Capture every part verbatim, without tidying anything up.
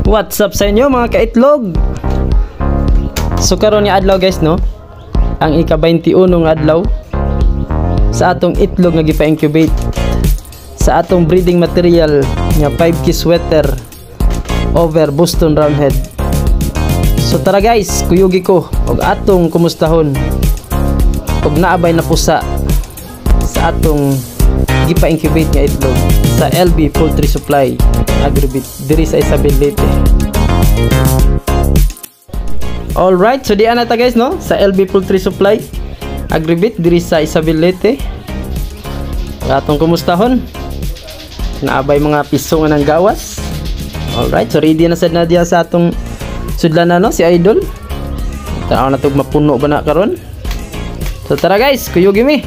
What's up sa inyo mga kaitlog? So karon ni adlaw guys no, ang ika twenty-one nga adlaw sa atong itlog nga gipa-incubate sa atong breeding material nga five K sweater over Boston Roundhead. So tara guys, kuyugi ko og atong kumustahon og naabay na pusa sa atong gipa-incubate nga itlog sa L B Poultry Supply Agribit diri sa Isabel Leyte. Alright, so di ana ta guys no sa L B Poultry Supply Agribit diri sa Isabel Leyte. Atong kumustahon naabay mga piso nga ng gawas. Alright, so ready na sad na diya sa atong sudlan na no si Idol. Tao na tug mapuno ba na karon. So tara guys, kuyugi mi.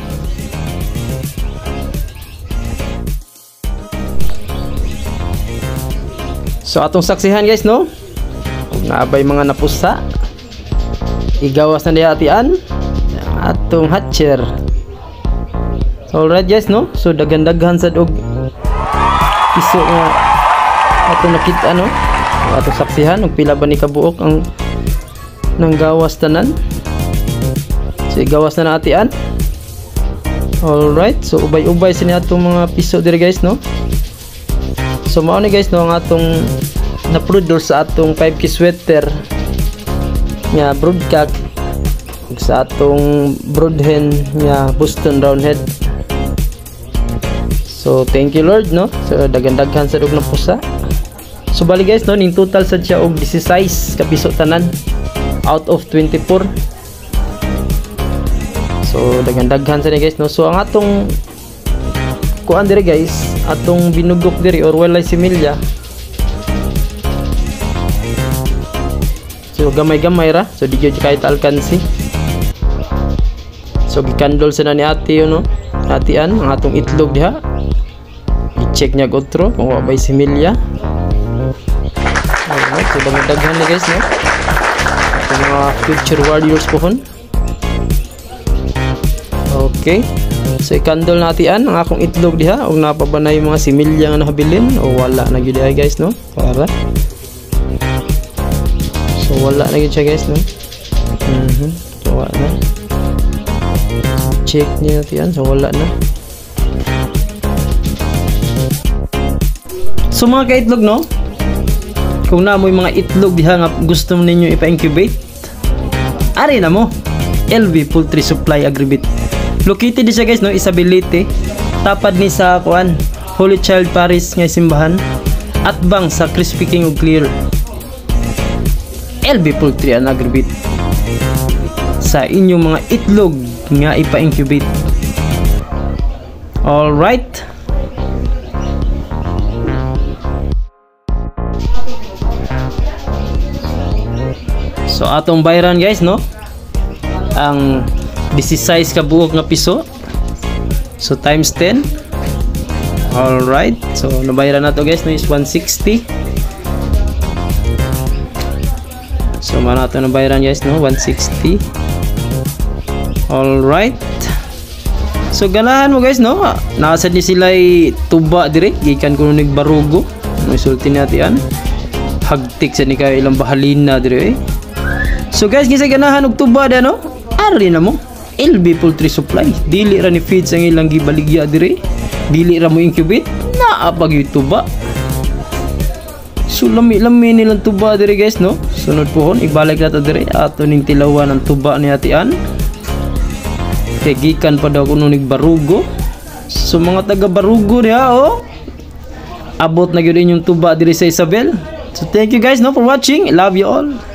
So atong saksihan guys no, naabay mga napusa, igawas na diya atian atong hatcher. Alright guys no, so daghan-daghan sad og piso nga atong nakita no, atong saksihan og pila ba ni kabuok ang nang gawas tanan. So igawas na na atian. Alright, so ubay-ubay sini atong mga piso diri guys no. So mao ni guys no ang atong na-produce sa atong five K sweater nga broodcock ug sa atong broodhen nga Boston Roundhead. So thank you Lord no. So daghan-daghan sa dog ng pusa. So bali guys no, ning total sad siya og sixteen ka piso tanan out of twenty-four. So daghan-daghan sa ni guys no. So ang atong kuan diri guys, atong binugok diri or walay similya. So gamay-gamay ra, so di gyud kahit alkansi. So gikandol sa na ni ate yo no, atian ang atong itlog diha. I-check niya gotro kung wa bay similya. Alright, so daghan ni guys no. Ito mga future warriors pohon. Okay. So ikandol natin ang akong itlog diha og napabanay mga similya nga nahabilin o wala na gyud ay guys no. Para so wala na gyud siya guys no. Mhm. So wala na. Check niya natin so wala na. So mga kaitlog no, kung na mo yung mga itlog diha nga gusto mo ninyo ipa-incubate, ari na mo L B Poultry Supply Agribit. Located di siya guys no, Isabel Leyte, tapad ni sa kuan Holy Child Parish nga simbahan at bang sa Crispy King ug Clear. L B Poultry and Agribit sa inyong mga itlog nga ipa-incubate. All right. So atong bayran guys no, ang sixteen ka buok nga piso. So times ten. All right. So nabayaran na to guys no is one sixty. So mana to nabayaran guys no one sixty. All right. So ganahan mo guys no. Nasad ni sila tuba dire gikan kuno nig barugo. No isulti natin. Hagtik sa ni kay ilang bahalina dire eh. So guys gisa ganahan og tuba da no. Ari na mo L B Poultry Supply. Dili ra ni feeds ang ilang gibaligya dire. Dili ra mo incubate. Naa pag tuba. So lami-lami nilang tuba dire guys no. Sunod pohon ibalik na ta dire ato ning tilawan ang tuba ni atian. Kay gikan pa daw kuno nig barugo. So mga taga barugo niya oh. Abot na gyud inyong tuba dire sa Isabel. So thank you guys no for watching. I love you all.